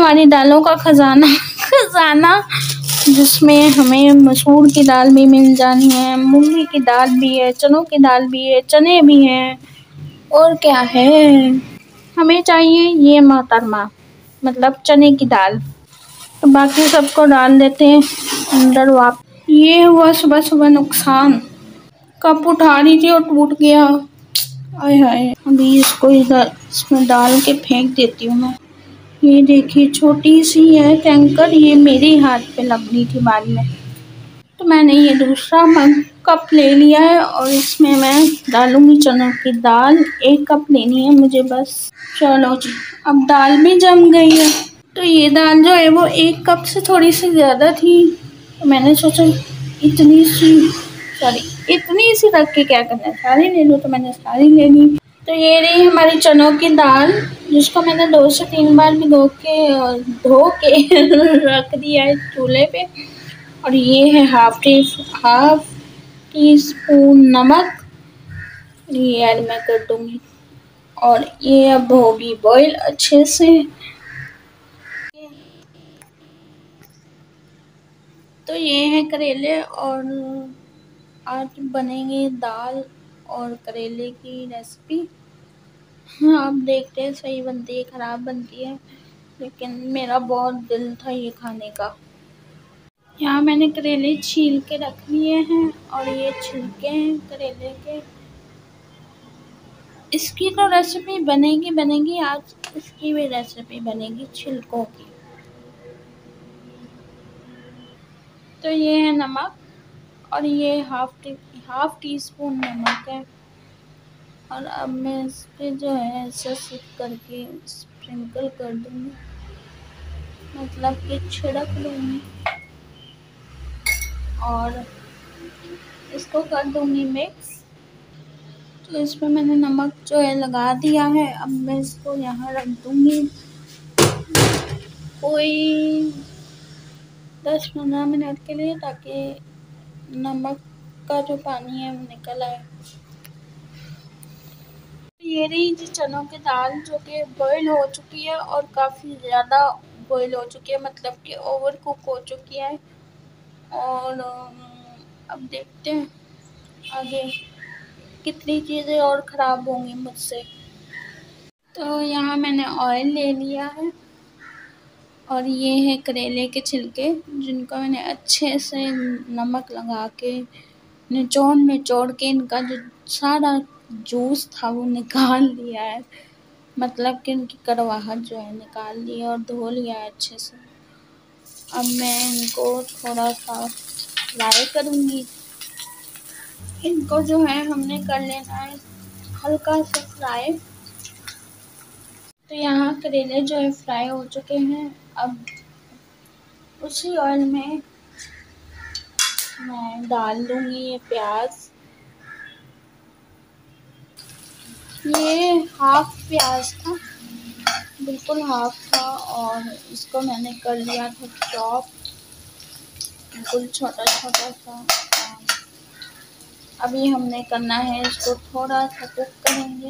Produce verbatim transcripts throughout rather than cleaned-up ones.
हमारी दालों का खजाना खजाना जिसमें हमें मसूर की दाल भी मिल जानी है, मूंगी की दाल भी है, चनों की दाल भी है, चने भी हैं, और क्या है, हमें चाहिए ये मोहतरमा मतलब चने की दाल। तो बाकी सबको डाल देते हैं अंदर वाप। ये हुआ सुबह सुबह नुकसान, कप उठा रही थी और टूट गया। आय हाय, अभी इसको इधर इसमें डाल के फेंक देती हूँ मैं। ये देखिए छोटी सी है टैंकर, ये मेरे हाथ पे लगनी थी बाद में, तो मैंने ये दूसरा मग कप ले लिया है और इसमें मैं डालूंगी चनों की दाल। एक कप लेनी है मुझे बस। चलो जी, अब दाल भी जम गई है। तो ये दाल जो है वो एक कप से थोड़ी सी ज़्यादा थी, तो मैंने सोचा इतनी सी सॉरी इतनी सी रख के क्या करना है, सारी ले लो, तो मैंने सारी ले ली। तो ये रही हमारी चनों की दाल, जिसको मैंने दो से तीन बार भी धो के धो के रख दिया है चूल्हे पे। और ये है half tea half teaspoon नमक, ये ऐड मैं कर दूंगी। और ये अब होगी बॉईल अच्छे से। तो ये है करेले, और आज बनेंगे दाल और करेले की रेसिपी। हाँ, अब देखते हैं सही बनती है ख़राब बनती है, लेकिन मेरा बहुत दिल था ये खाने का। यहाँ मैंने करेले छील के रख लिए हैं, और ये छिलके हैं करेले के। इसकी तो रेसिपी बनेगी बनेगी आज, इसकी भी रेसिपी बनेगी छिलकों की। तो ये है नमक, और ये half tea half teaspoon नमक है। और अब मैं इस पर जो है ऐसे सिप करके स्प्रिंकल कर दूँगी, मतलब कि छिड़क दूँगी, और इसको कर दूँगी मिक्स। तो इसमें मैंने नमक जो है लगा दिया है। अब मैं इसको यहाँ रख दूँगी कोई दस पंद्रह मिनट के लिए, ताकि नमक का जो पानी है वो निकल आए। ये रही जी चनों की दाल, जो कि बॉईल हो चुकी है और काफ़ी ज़्यादा बॉईल हो चुकी है, मतलब कि ओवर कुक हो चुकी है। और अब देखते हैं आगे कितनी चीज़ें और ख़राब होंगी मुझसे। तो यहाँ मैंने ऑयल ले लिया है, और ये है करेले के छिलके, जिनको मैंने अच्छे से नमक लगा के निचोड़ निचोड़ के इनका जो सारा जूस था वो निकाल लिया है, मतलब कि इनकी कड़वाहट जो है निकाल ली है और धो लिया है अच्छे से। अब मैं इनको थोड़ा सा फ्राई करूँगी। इनको जो है हमने कर लेना है हल्का सा फ्राई। तो यहाँ करेले जो है फ्राई हो चुके हैं। अब उसी ऑयल में मैं डाल दूँगी ये प्याज। ये हाफ प्याज था, बिल्कुल हाफ था, और इसको मैंने कर लिया था चॉप, बिल्कुल छोटा छोटा सा। अभी हमने करना है इसको थोड़ा सा कुक करेंगे,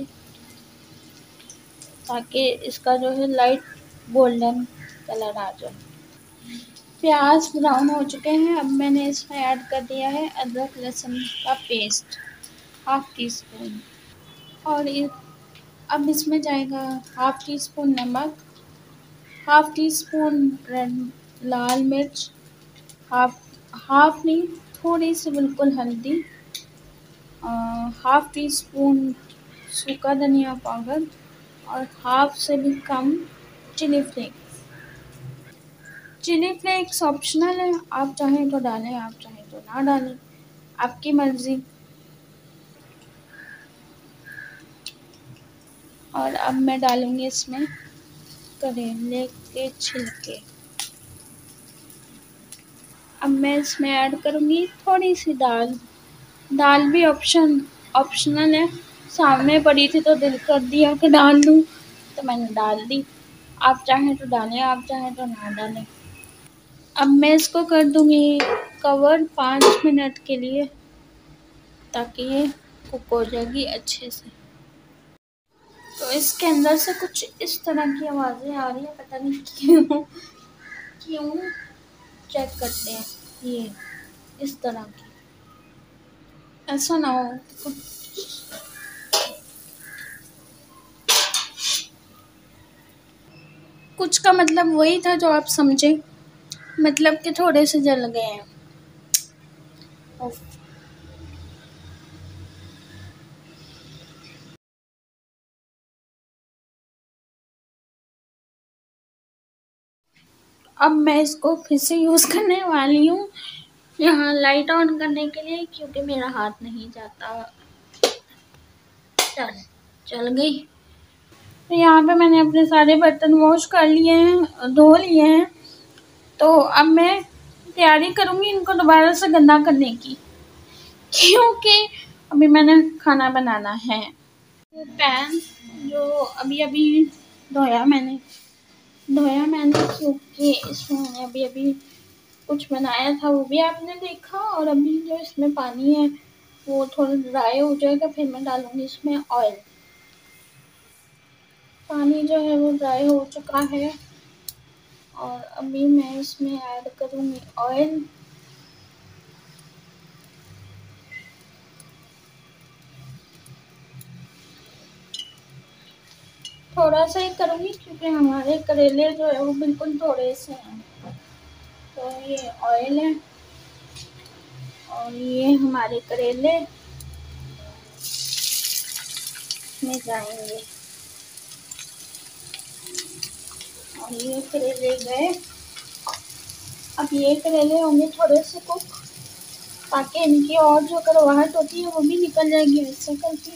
ताकि इसका जो है लाइट गोल्डन कलर आ जाए। प्याज ब्राउन हो चुके हैं। अब मैंने इसमें ऐड कर दिया है अदरक लहसुन का पेस्ट, हाफ टी स्पून। और इस अब इसमें जाएगा हाफ टी स्पून नमक, हाफ टी स्पून रेड लाल मिर्च, हाफ हाफ नहीं थोड़ी सी बिल्कुल हल्दी, हाफ टी स्पून सूखा धनिया पाउडर, और हाफ से भी कम chilli flakes. Chilli flakes optional है, आप चाहें तो डालें, आप चाहें तो ना डालें, आपकी मर्ज़ी। और अब मैं डालूँगी इसमें करेले के छिलके। अब मैं इसमें ऐड करूँगी थोड़ी सी दाल। दाल भी ऑप्शन ऑप्शनल है, सामने पड़ी थी तो दिल कर दिया कि डाल दूँ, तो मैंने डाल दी। आप चाहें तो डालें, आप चाहें तो ना डालें। अब मैं इसको कर दूँगी कवर पाँच मिनट के लिए, ताकि ये कुक हो जाएगी अच्छे से। तो इसके अंदर से कुछ इस तरह की आवाज़ें आ रही है, पता नहीं क्यों क्यों। चेक करते हैं, ये इस तरह की, ऐसा ना हो कुछ। कुछ का मतलब वही था जो आप समझे, मतलब कि थोड़े से जल गए हैं। अब मैं इसको फिर से यूज़ करने वाली हूँ यहाँ लाइट ऑन करने के लिए, क्योंकि मेरा हाथ नहीं जाता। चल चल गई। तो यहाँ पे मैंने अपने सारे बर्तन वॉश कर लिए हैं, धो लिए हैं। तो अब मैं तैयारी करूँगी इनको दोबारा से गंदा करने की, क्योंकि अभी मैंने खाना बनाना है। वो पैन जो अभी अभी धोया मैंने धोया मैंने क्योंकि इसमें मैंने अभी अभी कुछ बनाया था, वो भी आपने देखा। और अभी जो इसमें पानी है वो थोड़ा ड्राई हो जाएगा, फिर मैं डालूँगी इसमें ऑयल। पानी जो है वो ड्राई हो चुका है और अभी मैं इसमें ऐड करूँगी ऑयल। थोड़ा सा ही करूँगी क्योंकि हमारे करेले जो है वो बिल्कुल थोड़े से हैं। तो ये ऑयल है और ये हमारे करेले में जाएंगे और ये करेले गए। अब ये करेले होंगे थोड़े से कुक, ताकि इनकी और जो कड़वाहट होती है वो भी निकल जाएगी इससे करके।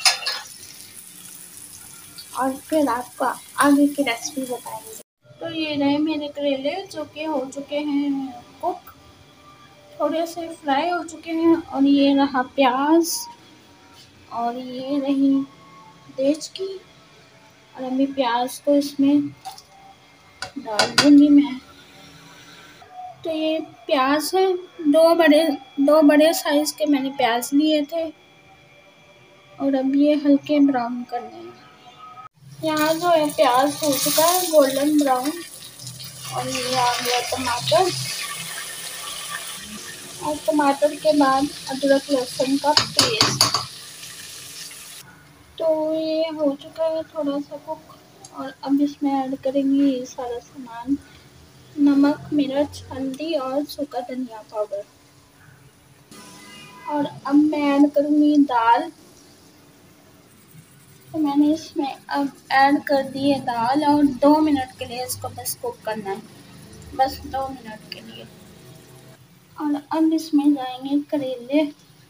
और फिर आपको आगे की रेसिपी बताएंगे। तो ये रहे मेरे करेले जो कि हो चुके हैं कुक, थोड़े से फ्राई हो चुके हैं। और ये रहा प्याज और ये रही तेज की, और अभी प्याज को इसमें डाल दूंगी मैं। तो ये प्याज है, दो बड़े दो बड़े साइज़ के मैंने प्याज लिए थे और अब ये हल्के ब्राउन करने हैं। यहाँ जो है प्याज हो चुका है गोल्डन ब्राउन। और ये आ गया टमाटर, और टमाटर के बाद अदरक लहसुन का पेस्ट। तो ये हो चुका है थोड़ा सा कुक, और अब इसमें ऐड करेंगे ये सारा सामान, नमक, मिर्च, हल्दी और सूखा धनिया पाउडर। और अब मैं ऐड करूँगी दाल। तो मैंने इसमें अब ऐड कर दी है दाल और दो मिनट के लिए इसको बस कुक करना है, बस दो मिनट के लिए। और अब इसमें जाएंगे करेले।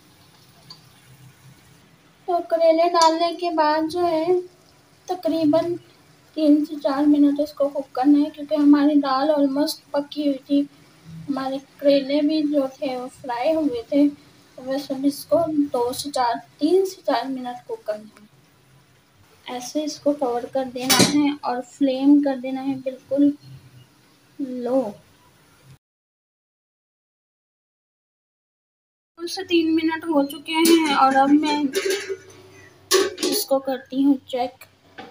तो करेले डालने के बाद जो है तकरीबन तीन से चार मिनट इसको कुक करना है, क्योंकि हमारी दाल ऑलमोस्ट पकी हुई थी, हमारे करेले भी जो थे वो फ्राई हुए थे। तो बस अब इसको दो से चार तीन से चार मिनट कुक करना है। ऐसे इसको कवर कर देना है और फ्लेम कर देना है बिल्कुल लो। दो से तीन मिनट हो चुके हैं और अब मैं इसको करती हूँ चेक,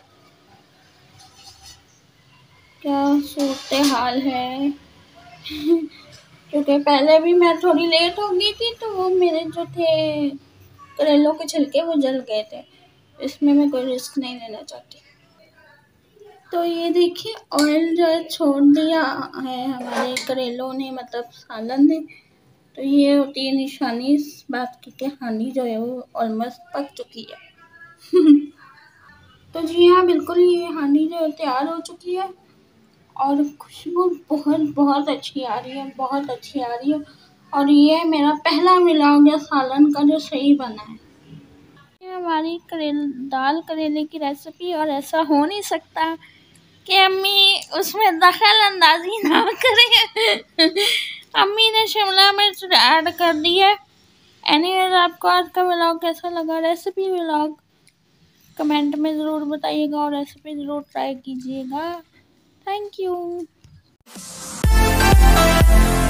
क्या सूरत हाल है। क्योंकि पहले भी मैं थोड़ी लेट हो गई थी, तो वो मेरे जो थे करेलों के छिलके वो जल गए थे। इसमें मैं कोई रिस्क नहीं लेना चाहती। तो ये देखिए ऑयल जो है छोड़ दिया है हमारे करेलों ने, मतलब सालन ने। तो ये होती है निशानी इस बात की कि हांडी जो है वो ऑलमोस्ट पक चुकी है। तो जी हाँ, बिल्कुल ये हांडी जो है तैयार हो चुकी है और खुशबू बहुत बहुत अच्छी आ रही है, बहुत अच्छी आ रही है। और ये मेरा पहला व्लॉग है सालन का जो सही बना है। ये हमारी करेल दाल करेले की रेसिपी, और ऐसा हो नहीं सकता कि अम्मी उसमें दखल अंदाजी ना करें। अम्मी ने शिमला मिर्च ऐड कर दी है। एनीवेज, आपको आज का व्लॉग कैसा लगा, रेसिपी व्लॉग, कमेंट में ज़रूर बताइएगा और रेसिपी ज़रूर ट्राई कीजिएगा। Thank you.